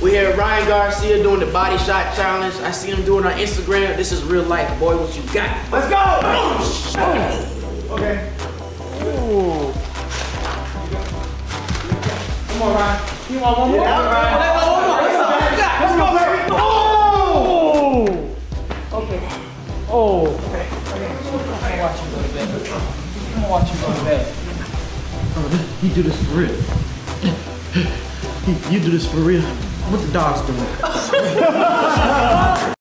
We here at Ryan Garcia doing the body shot challenge. I seen him doing it on Instagram. This is real life, boy. What you got? Let's go! Okay. Ooh. Come on, Ryan. You want one more? Yeah, Ryan. Let's go, baby. Oh! Okay. Oh. Okay. I'm gonna watch you go to bed. I'm gonna watch you go to bed. Oh, he do this for real. You do this for real. What the dog's doing?